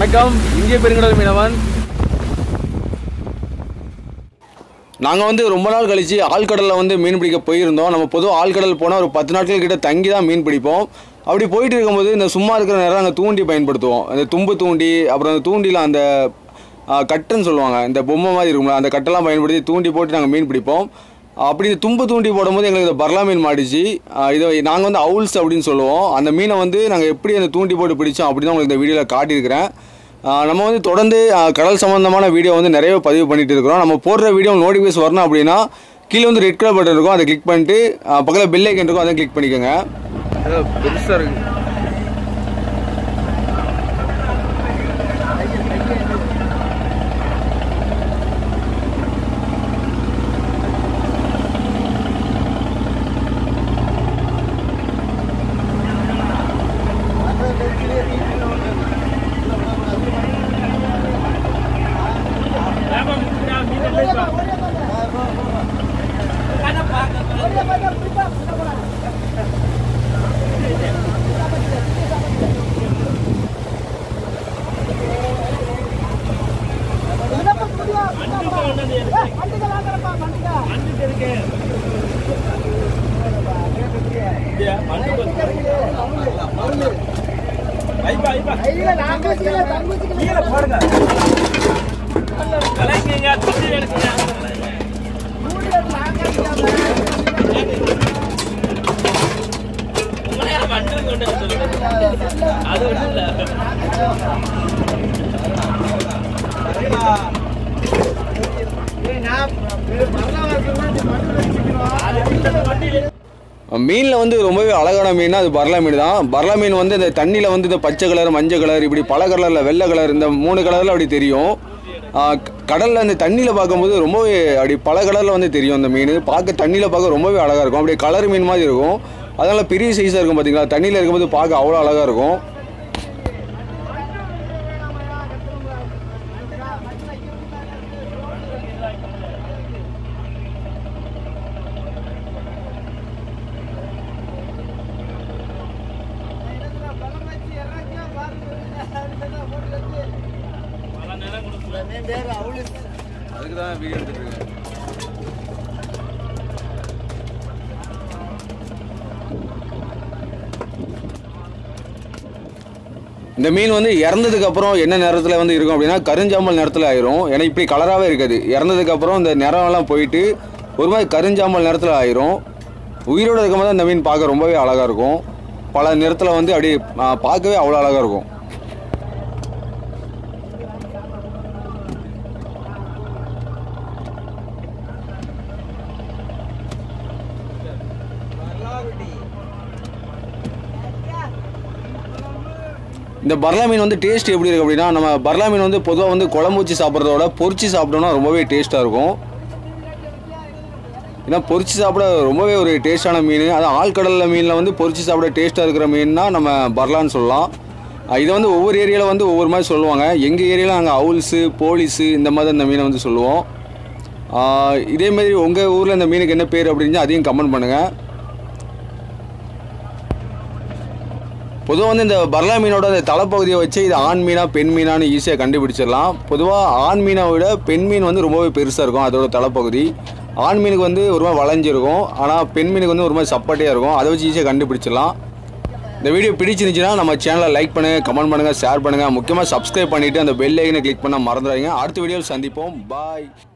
வணக்கம், இந்திய பெருங்கடல் மீனவன். நாங்கள் வந்து ரொம்ப நாள் கழித்து ஆழ்கடலில் வந்து மீன் பிடிக்க போயிருந்தோம். நம்ம பொதுவாக ஆழ்கடல் போனால் ஒரு 10 நாட்கள் கிட்ட தங்கி தான் மீன் பிடிப்போம். அப்படி போயிட்டு இருக்கும்போது இந்த சும்மா இருக்கிற நேரம் நாங்கள் தூண்டி பயன்படுத்துவோம். அந்த தும்பு தூண்டி, அப்புறம் அந்த தூண்டியில் அந்த கட்டுன்னு சொல்லுவாங்க, இந்த பொம்மை மாதிரி இருக்கும்ல, அந்த கட்டெல்லாம் பயன்படுத்தி தூண்டி போட்டு நாங்கள் மீன் பிடிப்போம். அப்படி இந்த தும்பு தூண்டி போடும்போது எங்களுக்கு இந்த பர்லா மீன் மாடிச்சு. இதை நாங்கள் வந்து அவுல்ஸ் அப்படின்னு சொல்லுவோம். அந்த மீனை வந்து நாங்கள் எப்படி அந்த தூண்டி போட்டு பிடிச்சோம் அப்படி தான் உங்களுக்கு இந்த வீடியோவில் காட்டியிருக்கிறேன். நம்ம வந்து தொடர்ந்து கடல் சம்மந்தமான வீடியோ வந்து நிறைய பதிவு பண்ணிகிட்டு இருக்கிறோம். நம்ம போடுற வீடியோ நோட்டிஃபிகேஷன் வரணும் அப்படின்னா கீழே வந்து ரெட் கலர் பட்டன் இருக்கும், அதை கிளிக் பண்ணிட்டு பக்கத்தில் பெல் ஐக்கன் இருக்கும், அதை கிளிக் பண்ணிக்கோங்க. பெருசாக இருக்குது. மீனில் வந்து ரொம்பவே அழகான மீன் அது பர்லா மீன் தான். பர்லா மீன் வந்து இந்த தண்ணியில் வந்து இந்த பச்சை கலர், மஞ்சள் கலர், இப்படி பல கலரில், வெள்ளை கலர், இந்த 3 கலரில் அப்படி தெரியும். கடலில் அந்த தண்ணியில் பார்க்கும்போது ரொம்பவே அப்படி பல கலரில் வந்து தெரியும். அந்த மீன் பார்க்க தண்ணியில் பார்க்க ரொம்பவே அழகாக இருக்கும். அப்படியே கலர் மீன் மாதிரி இருக்கும். அதனால் பெரிய சைஸாக இருக்கும். பார்த்தீங்களா, தண்ணியில் இருக்கும்போது பார்க்க அவ்வளோ அழகாக இருக்கும். அதுக்கு தான் வீடியோ எடுத்துட்டு இருக்கேன். இந்த மீன் வந்து இறந்ததுக்கு அப்புறம் என்ன நேரத்தில் வந்து இருக்கும் அப்படின்னா கருஞ்சாம்பல் நேரத்தில் ஆயிரும். ஏன்னா இப்படி கலராகவே இருக்காது. இறந்ததுக்கு அப்புறம் இந்த நிறம்லாம் போயிட்டு ஒரு மாதிரி கருஞ்சாம்பல் நேரத்தில் ஆயிரும். உயிரோடு இருக்கும்போது அந்த மீன் பார்க்க ரொம்பவே அழகாக இருக்கும். பல நிறத்தில் வந்து அப்படி பார்க்கவே அவ்வளோ அழகாக இருக்கும். இந்த பர்லா மீன் வந்து டேஸ்ட் எப்படி இருக்குது அப்படின்னா, நம்ம பர்லா மீன் வந்து பொதுவாக வந்து குழம்பு வச்சு சாப்பிட்றதோட பொரிச்சு சாப்பிட்டோம்னா ரொம்பவே டேஸ்ட்டாக இருக்கும். ஏன்னா பொரிச்சு சாப்பிட ரொம்பவே ஒரு டேஸ்ட்டான மீன். அதான் ஆழ்கடலில் மீனில் வந்து பொரிச்சு சாப்பிட டேஸ்ட்டாக இருக்கிற மீன்னா நம்ம பர்லான்னு சொல்லலாம். இதை வந்து ஒவ்வொரு ஏரியாவில் வந்து ஒவ்வொரு மாதிரி சொல்லுவாங்க. எங்கள் ஏரியாவில் நாங்கள் அவுல்ஸு, போலீஸு இந்த மாதிரி இந்த மீனை வந்து சொல்லுவோம். இதேமாதிரி உங்கள் ஊரில் இந்த மீனுக்கு என்ன பேர் அப்படின்னு அதையும் கமெண்ட் பண்ணுங்கள். பொதுவாக வந்து இந்த பர்லா மீனோட அந்த தலைப்பகுதியை வச்சு இது ஆண் மீனா பெண் மீனான்னு ஈஸியாக கண்டுபிடிச்சிடலாம். பொதுவாக ஆண் மீனை விட பெண் மீன் வந்து ரொம்பவே பெருசாக இருக்கும். அதோட தலைப்பகுதி ஆண் மீனுக்கு வந்து ஒரு மாதிரி வளைஞ்சிருக்கும், ஆனால் பெண் மீனுக்கு வந்து ஒரு மாதிரி சப்பாட்டியாக இருக்கும். அதை வச்சு ஈஸியாக கண்டுபிடிச்சிடலாம். இந்த வீடியோ பிடிச்சிருந்துச்சுன்னா நம்ம சேனலை லைக் பண்ணுங்கள், கமெண்ட் பண்ணுங்கள், ஷேர் பண்ணுங்கள். முக்கியமாக சப்ஸ்கிரைப் பண்ணிவிட்டு அந்த பெல் ஐக்கனை கிளிக் பண்ண மறந்துடாதீங்க. அடுத்த வீடியோவில் சந்திப்போம். பாய்.